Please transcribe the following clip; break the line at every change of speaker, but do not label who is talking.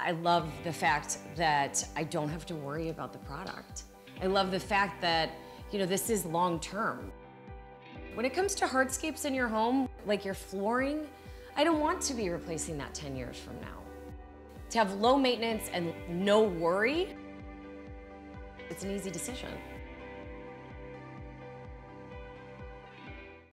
I love the fact that I don't have to worry about the product. I love the fact that, this is long term. When it comes to hardscapes in your home, like your flooring, I don't want to be replacing that 10 years from now. To have low maintenance and no worry, it's an easy decision.